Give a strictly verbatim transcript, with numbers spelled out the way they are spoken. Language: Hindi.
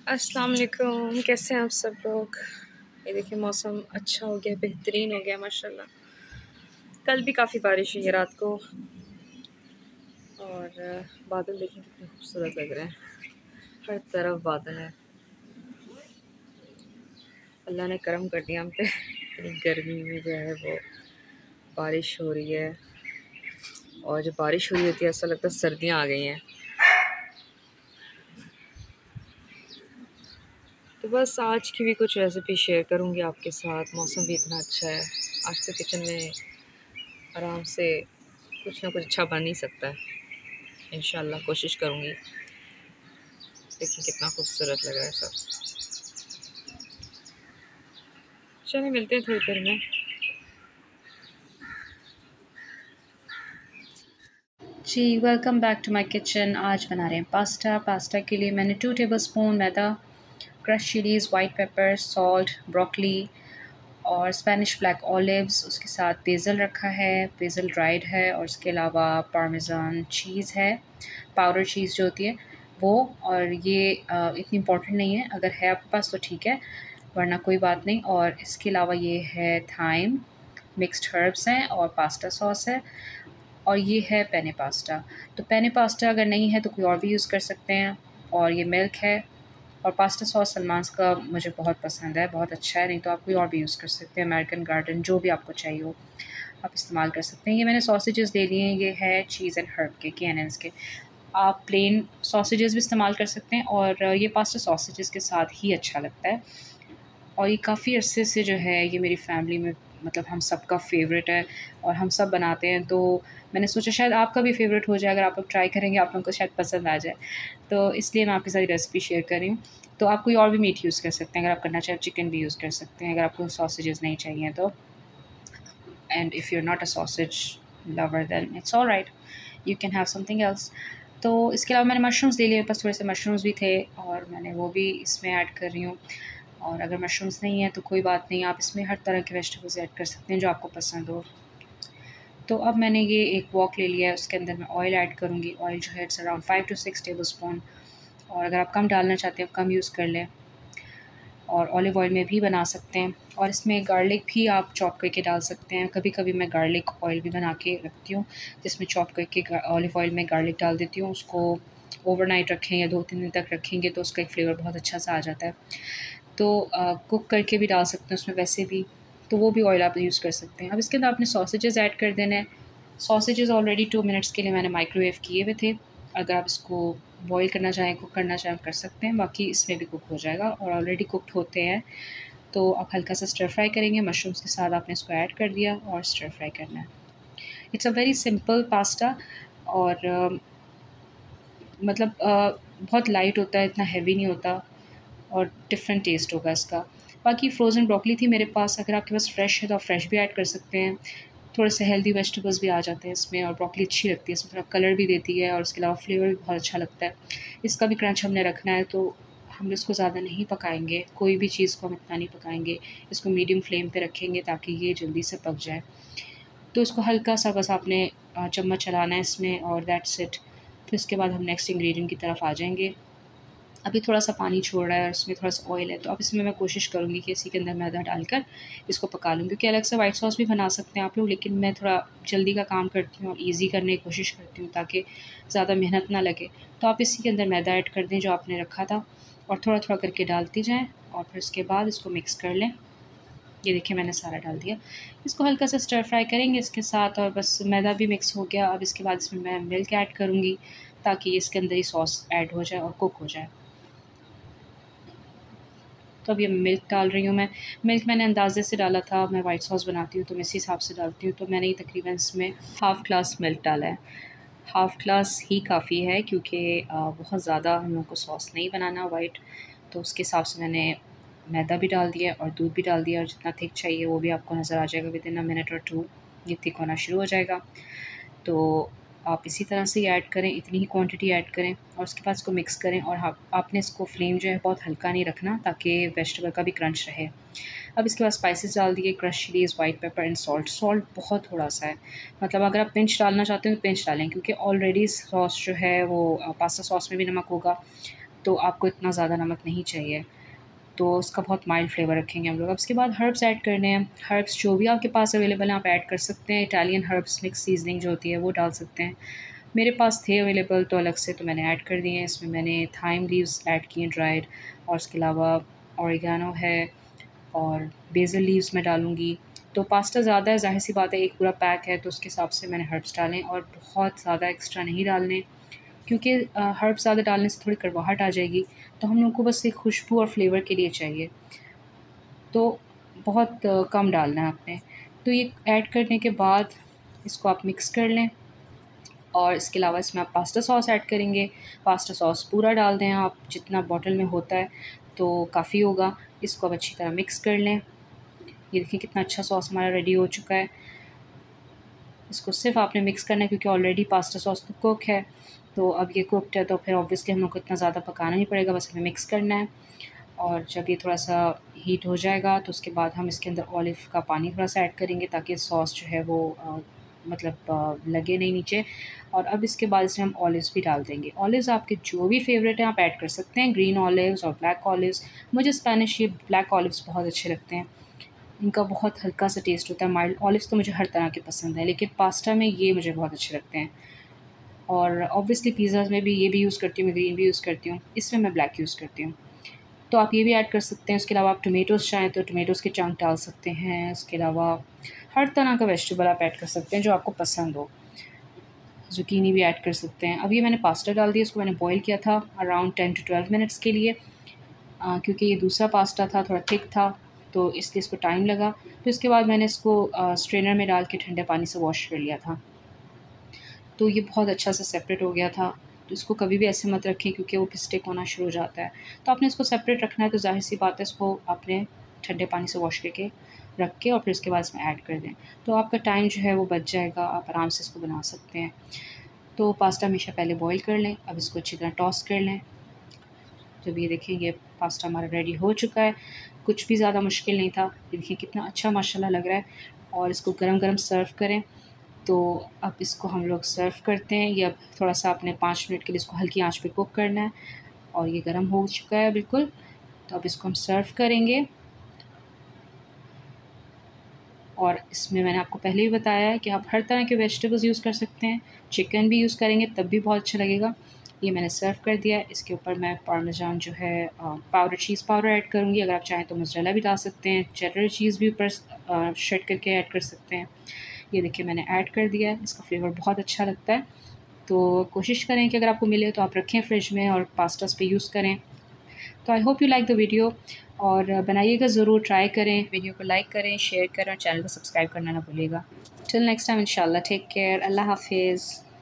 अस्सलाम वालेकुम, कैसे हैं आप सब लोग। ये देखिए मौसम अच्छा हो गया, बेहतरीन हो गया माशाल्लाह। कल भी काफ़ी बारिश हुई है रात को और बादल देखिए कितने खूबसूरत लग रहे हैं। हर तरफ बादल है। अल्लाह ने करम कर दिया हम पे। इतनी गर्मी में जो है वो बारिश हो रही है और जब बारिश हो रही होती है ऐसा लगता है सर्दियाँ आ गई हैं। तो बस आज की भी कुछ रेसिपी शेयर करूँगी आपके साथ। मौसम भी इतना अच्छा है, आज तो किचन में आराम से कुछ ना कुछ अच्छा बन ही सकता है। इंशाल्लाह कोशिश करूँगी। देखिए कितना खूबसूरत लग रहा है सब। चलिए मिलते हैं थोड़ी देर में। जी welcome back to my kitchen. आज बना रहे हैं पास्ता। पास्ता के लिए मैंने टू टेबलस्पून मैदा, crush chillies, white pepper, salt, broccoli और स्पेनिश ब्लैक ऑलिव्स, उसके साथ बेसल रखा है, बेसल ड्राइड है, और उसके अलावा पार्मेज़ान चीज़ है, पाउडर चीज़ जो होती है वो। और ये आ, इतनी इम्पॉर्टेंट नहीं है, अगर है आपके पास तो ठीक है, वरना कोई बात नहीं। और इसके अलावा ये है थाइम, मिक्स्ड हर्ब्स हैं, और पास्ता सॉस है, और ये है पेने पास्ता। तो पेने पास्ता अगर नहीं है तो कोई और भी यूज़ कर सकते हैं। और ये मिल्क है, और पास्ता सॉस सलमान्स का मुझे बहुत पसंद है, बहुत अच्छा है। नहीं तो आप कोई और भी यूज़ कर सकते हैं, अमेरिकन गार्डन, जो भी आपको चाहिए हो आप इस्तेमाल कर सकते हैं। ये मैंने सॉसेजेस ले लिए हैं, ये है चीज़ एंड हर्ब के, के एन एन्स के। आप प्लेन सॉसेजेस भी इस्तेमाल कर सकते हैं, और ये पास्ता सॉसेजेस के साथ ही अच्छा लगता है। और ये काफ़ी अरसे से जो है ये मेरी फैमिली में, मतलब हम सबका फ़ेवरेट है और हम सब बनाते हैं। तो मैंने सोचा शायद आपका भी फ़ेवरेट हो जाए, अगर आप लोग ट्राई करेंगे आप लोगों को शायद पसंद आ जाए। तो इसलिए मैं आपके साथ रेसिपी शेयर कर रही हूँ। तो आप कोई और भी मीट यूज़ कर सकते हैं, अगर आप करना चाहें चिकन भी यूज़ कर सकते हैं, अगर आपको सॉसेजेस नहीं चाहिए तो। And if you are not a sausage lover then it's alright, you can have something else. तो इसके अलावा मैंने मशरूम्स ले लिए, मेरे पास थोड़े से मशरूम्स भी थे और मैंने वो भी इसमें ऐड कर रही हूँ। और अगर मशरूम्स नहीं है तो कोई बात नहीं, आप इसमें हर तरह के वेजिटेबल्स ऐड कर सकते हैं जो आपको पसंद हो। तो अब मैंने ये एक वॉक ले लिया है, उसके अंदर मैं ऑयल ऐड करूँगी। ऑयल जो है it's around five to six tablespoon, और अगर आप कम डालना चाहते हैं कम यूज़ कर लें, और ऑलिव ऑयल में भी बना सकते हैं। और इसमें गार्लिक भी आप चॉप करके डाल सकते हैं। कभी कभी मैं गार्लिक ऑयल भी बना के रखती हूँ, जिसमें चॉप करके ऑलिव ऑयल में गार्लिक डाल देती हूँ। उसको ओवरनाइट रखें या दो तीन दिन तक रखेंगे तो उसका एक फ्लेवर बहुत अच्छा सा आ जाता है। तो कुक करके भी डाल सकते हैं उसमें वैसे भी, तो वो भी ऑयल आप यूज़ कर सकते हैं। अब इसके अंदर आपने सॉसेजेस ऐड कर देने हैं। सॉसेजेस ऑलरेडी टू मिनट्स के लिए मैंने माइक्रोवेव किए हुए थे। अगर आप इसको बॉईल करना चाहें, कुक करना चाहें कर सकते हैं, बाकी इसमें भी कुक हो जाएगा और ऑलरेडी कुकड होते हैं। तो आप हल्का सा स्टर फ्राई करेंगे, मशरूम्स के साथ आपने इसको ऐड कर दिया और स्टर फ्राई करना है। It's a very simple pasta, और uh, मतलब uh, बहुत लाइट होता है, इतना हैवी नहीं होता, और डिफरेंट टेस्ट होगा इसका। बाकी फ़्रोज़न ब्रोकली थी मेरे पास, अगर आपके पास फ्रेश है तो आप फ्रेश भी ऐड कर सकते हैं। थोड़े से हेल्दी वेजिटेबल्स भी आ जाते हैं इसमें, और ब्रोकली अच्छी लगती है, इसमें थोड़ा कलर भी देती है और उसके अलावा फ्लेवर भी बहुत अच्छा लगता है। इसका भी क्रंच हमने रखना है, तो हम इसको ज़्यादा नहीं पकाएंगे, कोई भी चीज़ को हम इतना नहीं पकाएंगे। इसको मीडियम फ्लेम पे रखेंगे ताकि ये जल्दी से पक जाए। तो इसको हल्का सा बस आपने चम्मच चलाना है इसमें, और दैट्स इट। फिर उसके बाद हम नेक्स्ट इंग्रेडिएंट की तरफ आ जाएंगे। अभी थोड़ा सा पानी छोड़ रहा है और इसमें थोड़ा सा ऑयल है, तो अब इसमें मैं कोशिश करूँगी कि इसी के अंदर मैदा डालकर इसको पका लूँ, क्योंकि अलग से वाइट सॉस भी बना सकते हैं आप लोग, लेकिन मैं थोड़ा जल्दी का काम करती हूँ और ईज़ी करने की कोशिश करती हूँ ताकि ज़्यादा मेहनत ना लगे। तो आप इसी के अंदर मैदा ऐड कर दें जो आपने रखा था, और थोड़ा थोड़ा करके डालती जाएँ, और फिर उसके बाद इसको मिक्स कर लें। ये देखिए मैंने सारा डाल दिया। इसको हल्का सा स्टर फ्राई करेंगे इसके साथ, और बस मैदा भी मिक्स हो गया। अब इसके बाद इसमें मैं मिल्क ऐड करूँगी ताकि इसके अंदर ही सॉस ऐड हो जाए और कुक हो जाए। तो अब ये मिल्क डाल रही हूँ मैं। मिल्क मैंने अंदाज़े से डाला था, मैं वाइट सॉस बनाती हूँ तो मैं इसी हिसाब से डालती हूँ। तो मैंने ये तकरीबन इसमें हाफ़ ग्लास मिल्क डाला है। हाफ़ ग्लास ही काफ़ी है, क्योंकि बहुत ज़्यादा हम लोग को सॉस नहीं बनाना वाइट, तो उसके हिसाब से मैंने मैदा भी डाल दिया और दूध भी डाल दिया, और जितना थिक चाहिए वो भी आपको नज़र आ जाएगा विद इन अ मिनट और टू, ये थिक होना शुरू हो जाएगा। तो आप इसी तरह से ही ऐड करें, इतनी ही क्वांटिटी ऐड करें, और उसके बाद इसको मिक्स करें। और हाँ, आपने इसको फ्लेम जो है बहुत हल्का नहीं रखना ताकि वेजिटेबल का भी क्रंच रहे। अब इसके बाद स्पाइसेस डाल दिए, crush chillies, white pepper and salt. Salt बहुत थोड़ा सा है, मतलब अगर आप पिंच डालना चाहते हो तो पिंच डालें, क्योंकि ऑलरेडी सॉस जो है वो पास्ता सॉस में भी नमक होगा, तो आपको इतना ज़्यादा नमक नहीं चाहिए, तो उसका बहुत माइल्ड फ्लेवर रखेंगे हम लोग। अब उसके बाद हर्ब्स ऐड करने हैं। हर्ब्स जो भी आपके पास अवेलेबल हैं आप ऐड कर सकते हैं। इटालियन हर्ब्स मिक्स सीजनिंग जो होती है वो डाल सकते हैं। मेरे पास थे अवेलेबल तो अलग से तो मैंने ऐड कर दिए हैं। इसमें मैंने थाइम लीव्स ऐड किए ड्राइड, और उसके अलावा ऑरिगेनो है और बेसल लीव्स मैं डालूँगी। तो पास्ता ज़्यादा है, ज़ाहिर सी बात है एक पूरा पैक है तो उसके हिसाब से मैंने हर्ब्स डालें, और बहुत ज़्यादा एक्स्ट्रा नहीं डालने, क्योंकि हर्ब्स ज़्यादा डालने से थोड़ी कड़वाहट आ जाएगी। तो हम लोग को बस एक खुशबू और फ्लेवर के लिए चाहिए, तो बहुत कम डालना है आपने। तो ये ऐड करने के बाद इसको आप मिक्स कर लें, और इसके अलावा इसमें आप पास्ता सॉस ऐड करेंगे। पास्ता सॉस पूरा डाल दें आप, जितना बॉटल में होता है तो काफ़ी होगा। इसको आप अच्छी तरह मिक्स कर लें। ये देखिए कितना अच्छा सॉस हमारा रेडी हो चुका है। इसको सिर्फ आपने मिक्स करना है, क्योंकि ऑलरेडी पास्ता सॉस तो कुक है, तो अब ये कुकड है तो फिर ऑब्वियसली हम लोग को इतना ज़्यादा पकाना नहीं पड़ेगा, बस हमें मिक्स करना है। और जब ये थोड़ा सा हीट हो जाएगा तो उसके बाद हम इसके अंदर ऑलिव का पानी थोड़ा सा ऐड करेंगे, ताकि सॉस जो है वो आ, मतलब आ, लगे नहीं नीचे। और अब इसके बाद इसमें हम ऑलिव्स भी डाल देंगे। ऑलिव्स आपके जो भी फेवरेट हैं आप ऐड कर सकते हैं, ग्रीन ऑलिव्स और ब्लैक ऑलिव्स। मुझे स्पेनिश ये ब्लैक ऑलिव्स बहुत अच्छे लगते हैं, इनका बहुत हल्का सा टेस्ट होता है। माइल्ड ऑलिव्स तो मुझे हर तरह के पसंद है, लेकिन पास्ता में ये मुझे बहुत अच्छे लगते हैं। और ऑब्वियसली पिज़्ज़ाज़ में भी ये भी यूज़ करती हूँ मैं, ग्रीन भी यूज़ करती हूँ, इसमें मैं ब्लैक यूज़ करती हूँ। तो आप ये भी ऐड कर सकते हैं। उसके अलावा आप टोमेटोज़ चाहें तो टोमेटोज़ के चंक डाल सकते हैं। उसके अलावा हर तरह का वेजिटेबल आप ऐड कर सकते हैं जो आपको पसंद हो। ज़ुकीनी भी ऐड कर सकते हैं। अब ये मैंने पास्ता डाल दिया, इसको मैंने बॉईल किया था around ten to twelve minutes के लिए, आ, क्योंकि ये दूसरा पास्ता था थोड़ा थिक था तो इसलिए इसको टाइम लगा। फिर उसके बाद मैंने इसको स्ट्रेनर में डाल के ठंडे पानी से वॉश कर लिया था, तो ये बहुत अच्छा से सेपरेट हो गया था। तो इसको कभी भी ऐसे मत रखें, क्योंकि वो स्टिक होना शुरू हो जाता है। तो आपने इसको सेपरेट रखना है, तो ज़ाहिर सी बात है इसको आपने ठंडे पानी से वॉश करके रख के और फिर उसके बाद इसमें ऐड कर दें, तो आपका टाइम जो है वो बच जाएगा, आप आराम से इसको बना सकते हैं। तो पास्ता हमेशा पहले बॉईल कर लें। अब इसको अच्छी तरह टॉस कर लें। जब ये देखें ये पास्ता हमारा रेडी हो चुका है, कुछ भी ज़्यादा मुश्किल नहीं था। ये देखिए कितना अच्छा माशाल्लाह लग रहा है। और इसको गरम-गरम सर्व करें। तो अब इसको हम लोग सर्व करते हैं। ये अब थोड़ा सा आपने पाँच मिनट के लिए इसको हल्की आंच पे कुक करना है, और ये गरम हो चुका है बिल्कुल। तो अब इसको हम सर्व करेंगे। और इसमें मैंने आपको पहले भी बताया है कि आप हर तरह के वेजिटेबल्स यूज़ कर सकते हैं, चिकन भी यूज़ करेंगे तब भी बहुत अच्छा लगेगा। ये मैंने सर्व कर दिया है। इसके ऊपर मैं पार्मेजान जो है पाउडर चीज़ पाउडर ऐड करूँगी। अगर आप चाहें तो मोज़रेला भी डाल सकते हैं, चेडर चीज़ भी ऊपर शेड करके ऐड कर सकते हैं। ये देखिए मैंने ऐड कर दिया है, इसका फ्लेवर बहुत अच्छा लगता है। तो कोशिश करें कि अगर आपको मिले तो आप रखें फ्रिज में और पास्तास पे यूज़ करें। तो I hope you like the video, और बनाइएगा ज़रूर, ट्राई करें। वीडियो को लाइक करें, शेयर करें और चैनल को सब्सक्राइब करना ना भूलिएगा। टिल नेक्स्ट टाइम इंशाल्लाह, टेक केयर, अल्लाह हाफिज़।